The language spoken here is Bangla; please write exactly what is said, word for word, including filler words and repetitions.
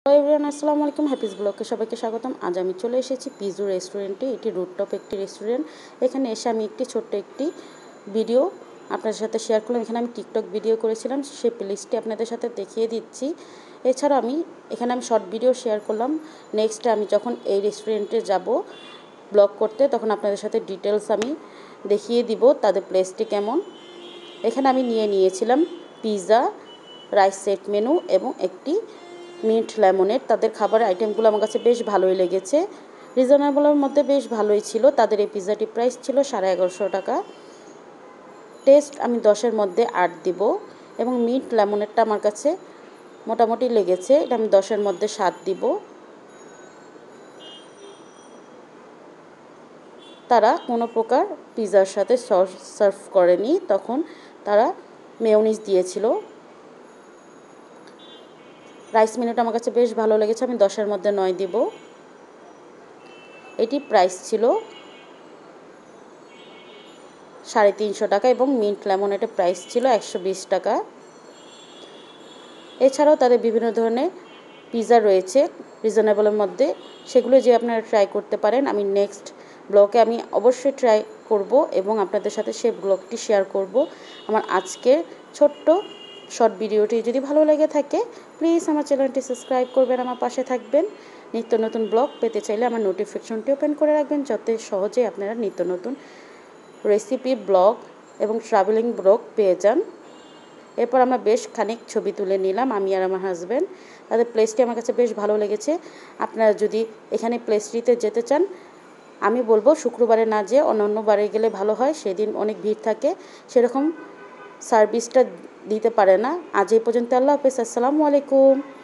হ্যালো এভরিওয়ান, আসসালামু আলাইকুম। হ্যাপিস ব্লগকে সবাইকে স্বাগতম। আজ আমি চলে এসেছি পিজু রেস্টুরেন্টে। এটি রুটটপ একটি রেস্টুরেন্ট। এখানে এসে আমি একটি ছোট্ট একটি ভিডিও আপনাদের সাথে শেয়ার করলাম। এখানে আমি টিকটক ভিডিও করেছিলাম, সেই প্লেলিস্টটি আপনাদের সাথে দেখিয়ে দিচ্ছি। এছাড়াও আমি এখানে আমি শর্ট ভিডিও শেয়ার করলাম। নেক্সট আমি যখন এই রেস্টুরেন্টে যাব ব্লগ করতে, তখন আপনাদের সাথে ডিটেলস আমি দেখিয়ে দিব তাদের প্লেসটি কেমন। এখানে আমি নিয়ে নিয়েছিলাম পিৎজা, রাইস সেট মেনু এবং একটি মিন্ট লেমনেড। তাদের খাবারের আইটেমগুলো আমার কাছে বেশ ভালোই লেগেছে, রিজনেবলের মধ্যে বেশ ভালোই ছিল। তাদের এই পিৎজাটির প্রাইস ছিল সাড়ে এগারোশো টাকা। টেস্ট আমি দশের মধ্যে আট দিব এবং মিন্ট লেমনেডটা আমার কাছে মোটামুটি লেগেছে, এটা আমি দশের মধ্যে সাত দিব। তারা কোনো প্রকার পিৎজার সাথে সস সার্ভ করেনি, তখন তারা মেয়োনিজ দিয়েছিল। রাইস মেনুটা আমার কাছে বেশ ভালো লেগেছে, আমি দশের মধ্যে নয় দিব। এটি প্রাইস ছিল সাড়ে তিনশো টাকা এবং মিন্ট লেমনেডের প্রাইস ছিল একশো বিশ টাকা। এছাড়াও তাদের বিভিন্ন ধরনের পিৎজা রয়েছে রিজনেবলের মধ্যে, সেগুলো যে আপনারা ট্রাই করতে পারেন। আমি নেক্সট ব্লগে আমি অবশ্যই ট্রাই করব এবং আপনাদের সাথে সেই ব্লগটি শেয়ার করব। আমার আজকের ছোট্ট শর্ট ভিডিওটি যদি ভালো লেগে থাকে, প্লিজ আমার চ্যানেলটি সাবস্ক্রাইব করবেন, আমার পাশে থাকবেন। নিত্য নতুন ব্লগ পেতে চাইলে আমার নোটিফিকেশনটি ওপেন করে রাখবেন, যাতে সহজে আপনারা নিত্য নতুন রেসিপি ব্লগ এবং ট্রাভেলিং ব্লগ পেয়ে যান। এরপর আমরা বেশ খানিক ছবি তুলে নিলাম, আমি আর আমার হাজব্যান্ড। তাদের প্লেসটি আমার কাছে বেশ ভালো লেগেছে। আপনারা যদি এখানে প্লেসটিতে যেতে চান, আমি বলবো শুক্রবারে না যেয়ে অন্য অন্য বারে গেলে ভালো হয়, সেদিন অনেক ভিড় থাকে, সেরকম সার্ভিসটা দিতে পারে না। আজ এই পর্যন্ত, আল্লাহ হাফেজ, আসসালামু আলাইকুম।